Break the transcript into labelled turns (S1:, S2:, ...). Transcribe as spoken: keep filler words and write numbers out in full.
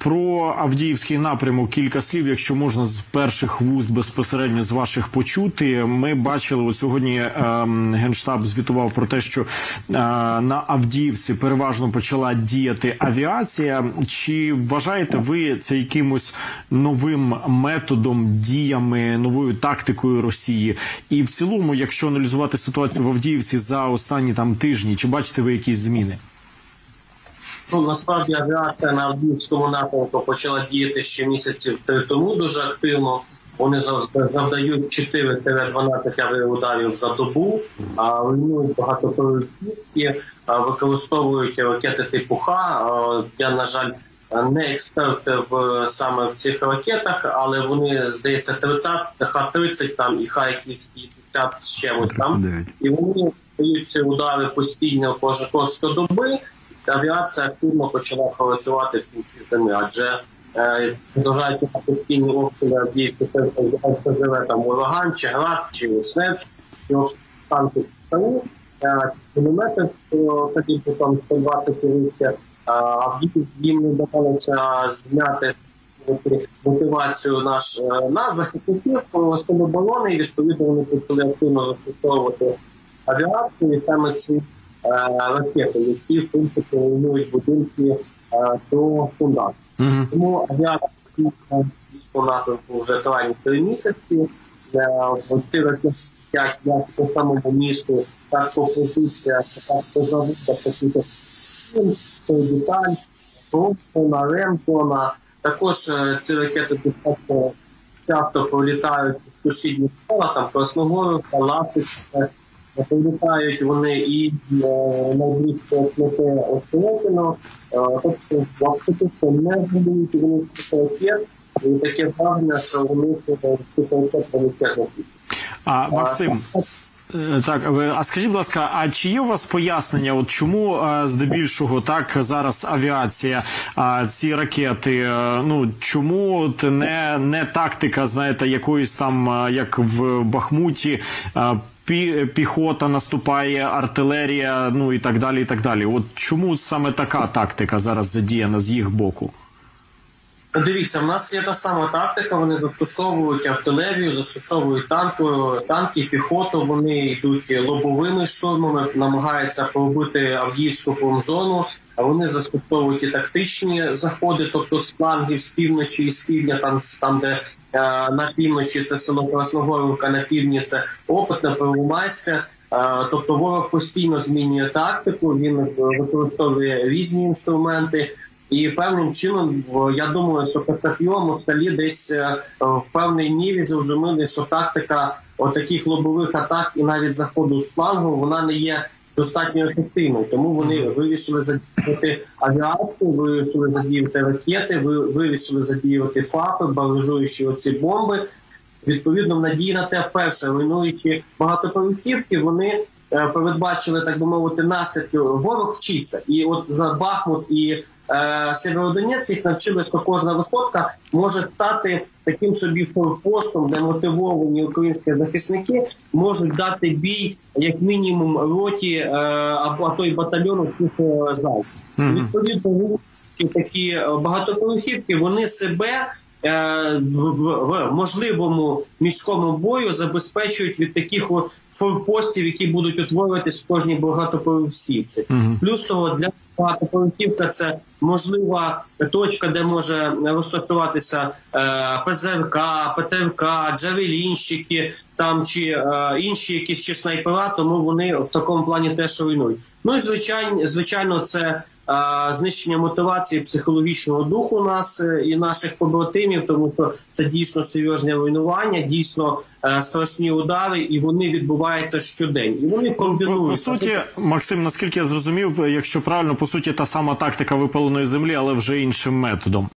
S1: про Авдіївський напрямок кілька слів, якщо можна, з перших вуст безпосередньо з ваших почути. Ми бачили, от сьогодні е, Генштаб звітував про те, що е, на Авдіївці переважно почала діяти авіація. Чи вважаєте ви це якимось новим методом, діями, новою тактикою Росії? І в цілому, якщо аналізувати ситуацію в Авдіївці за останні там тижні, чи бачите ви якісь зміни?
S2: Ну, насправді авіація на Авдіївському напрямку почала діяти ще місяців три тому дуже активно. Вони завдають чотири-дванадцять авіаударів за добу, а руйнують багатоповерхівки, використовують ракети типу Х. Я, на жаль, не експерт в, саме в цих ракетах, але вони, здається, тридцять, Х тридцять там і Х якісь п'ятдесят з чимось там. І вони дають ці удари постійно кожного щодоби. Авіація активно почала працювати в кінці зими, адже зважаючи на постійні обстріли Авдіївки, це живе там ураган, чи град, чи смерч, і танки стануть, кілометр, тоді там сто двадцять вище, Авдіївки їм не вдавалося зняти мотивацію наш, нас, захисників, про оборони, і відповідно вони почали активно застосовувати авіацію, і саме ці ракети, які, в принципі, руйнують будинки до фундаменту. Mm-hmm. Тому авіація в напрямку вже триває три місяці. Ці ракети як по самому місту, так по позиція, так по заводах, таких деталь, Ромтона, Ремтона. Також ці ракети достатньо часто пролітають в сусідні села, там Красногорівка, Ластівка. Прилітають вони і найближче плете Острокіно, тобто в Авдіївці не згадують, вони ракет, і таке враження, що вони ракет величезно.
S1: А, Максим, так, а скажіть, будь ласка, а чи є у вас пояснення, от чому здебільшого так зараз авіація, ці ракети, ну чому не, не тактика, знаєте, якоїсь там, як в Бахмуті, піхота наступає, артилерія, ну і так далі, і так далі. От чому саме така тактика зараз задіяна з їх боку?
S2: Дивіться, в нас є та сама тактика, вони застосовують артилерію, застосовують танки, танки, піхоту, вони йдуть лобовими штурмами, намагаються пробити Авдіївську промзону, а вони застосовують і тактичні заходи, тобто з флангів, з півночі і з півдня, там, там де е, на півночі це село Красногорівка, на півдні це Опитне, Первомайське. Е, тобто ворог постійно змінює тактику, він використовує різні інструменти. І певним чином, я думаю, що Петрафіо, Москалі десь в певній мірі зрозуміли, що тактика отаких лобових атак і навіть заходу з флангу, вона не є достатньо ефективною. Тому вони вирішили задіяти авіацію, вирішили задіяти ракети, вирішили задіяти ФАПи, баражуючи оці бомби. Відповідно, в надії на те, перше, руйнуючи багатоповерхівки, вони передбачили, так би мовити, наслідки. Ворог вчиться. І от за Бахмут і Е, Сєвєродонецьк їх навчили, що кожна висотка може стати таким собі форпостом, де мотивовані українські захисники можуть дати бій як мінімум роті е, або а то й батальйону цих е, залів. Mm-hmm. Відповідно, такі багатоповерхівки, вони себе е, в, в, в можливому міському бою забезпечують від таких от форпостів, які будуть утворюватись в кожній багатоповерхівці. Mm-hmm. Плюс того, для багатоповерхівка – це можлива точка, де може розташуватися е, ПЗРК, ПТРК, джавелінщики там, чи е, інші якісь чи снайпера, тому вони в такому плані теж руйнують. Ну і звичайно, звичайно це е, знищення мотивації психологічного духу нас е, і наших побратимів, тому що це дійсно серйозне руйнування, дійсно е, страшні удари, і вони відбуваються щодень. І вони комбінують.
S1: По суті, Максим, наскільки я зрозумів, якщо правильно, по суті, та сама тактика випаленої землі, але вже іншим методом.